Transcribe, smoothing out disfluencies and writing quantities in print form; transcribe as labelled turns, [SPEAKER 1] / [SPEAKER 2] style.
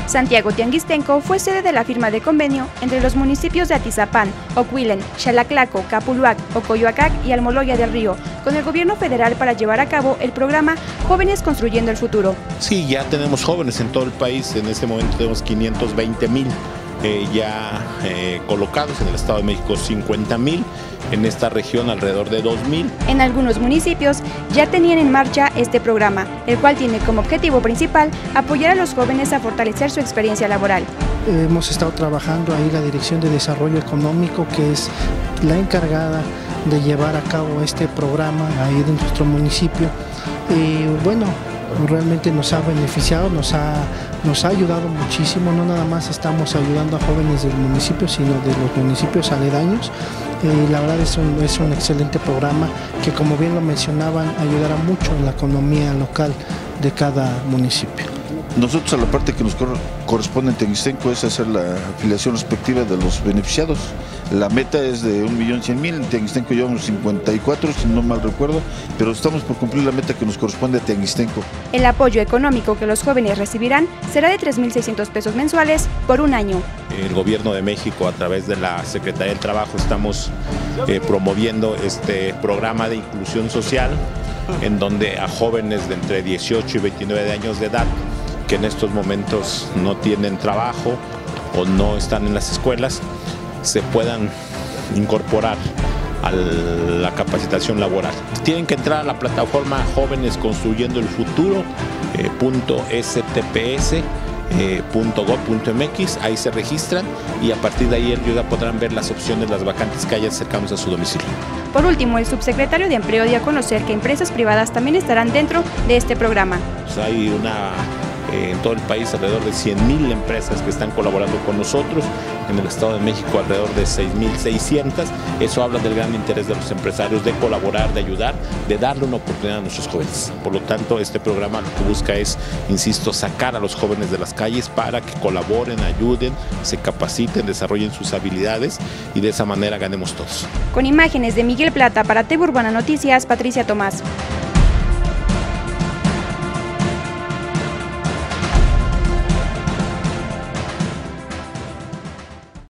[SPEAKER 1] Santiago Tianguistenco fue sede de la firma de convenio entre los municipios de Atizapán, Ocuilen, Xalaclaco, Capuluac, Ocoyoacac y Almoloya del Río, con el gobierno federal para llevar a cabo el programa Jóvenes Construyendo el Futuro.
[SPEAKER 2] Sí, ya tenemos jóvenes en todo el país, en este momento tenemos 520,000 colocados, en el Estado de México 50,000, en esta región alrededor de 2,000.
[SPEAKER 1] En algunos municipios ya tenían en marcha este programa, el cual tiene como objetivo principal apoyar a los jóvenes a fortalecer su experiencia laboral.
[SPEAKER 3] Hemos estado trabajando ahí la Dirección de Desarrollo Económico, que es la encargada de llevar a cabo este programa ahí de nuestro municipio. Y bueno, realmente nos ha beneficiado, nos ha ayudado muchísimo. No nada más estamos ayudando a jóvenes del municipio, sino de los municipios aledaños. La verdad es un excelente programa que, como bien lo mencionaban, ayudará mucho en la economía local de cada municipio.
[SPEAKER 4] Nosotros, a la parte que nos corresponde en Tianguistenco, es hacer la afiliación respectiva de los beneficiados. La meta es de 1.100.000, en Tianguistenco llevamos 54, si no mal recuerdo, pero estamos por cumplir la meta que nos corresponde a Tianguistenco.
[SPEAKER 1] El apoyo económico que los jóvenes recibirán será de 3.600 pesos mensuales por un año.
[SPEAKER 2] El Gobierno de México, a través de la Secretaría del Trabajo, estamos promoviendo este programa de inclusión social, en donde a jóvenes de entre 18 y 29 años de edad, que en estos momentos no tienen trabajo o no están en las escuelas, se puedan incorporar a la capacitación laboral. Tienen que entrar a la plataforma Jóvenes Construyendo el Futuro, .stps.gov.mx, ahí se registran y a partir de ahí ellos ya podrán ver las opciones, las vacantes que haya cercanos a su domicilio.
[SPEAKER 1] Por último, el subsecretario de Empleo dio a conocer que empresas privadas también estarán dentro de este programa.
[SPEAKER 2] Pues hay en todo el país alrededor de 100,000 empresas que están colaborando con nosotros, en el Estado de México alrededor de 6,600. Eso habla del gran interés de los empresarios de colaborar, de ayudar, de darle una oportunidad a nuestros jóvenes. Por lo tanto, este programa lo que busca es, insisto, sacar a los jóvenes de las calles para que colaboren, ayuden, se capaciten, desarrollen sus habilidades y de esa manera ganemos todos.
[SPEAKER 1] Con imágenes de Miguel Plata para TV Urbana Noticias, Patricia Tomás.